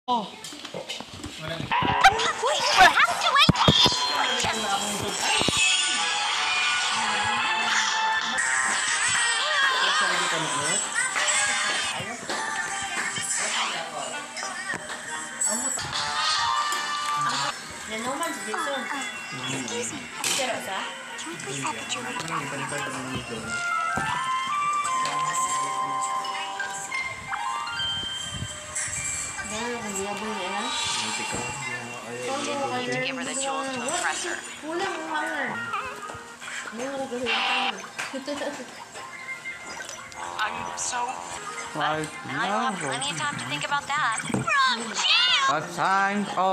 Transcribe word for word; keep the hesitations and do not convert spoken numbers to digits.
Oh. Wait, we'll have to wait. Excuse me. Can we please have the jewelry department? Need to give her the jewels to impress her. I'm so... Right I'll have now. plenty of time to think about that. From Jam! A sign of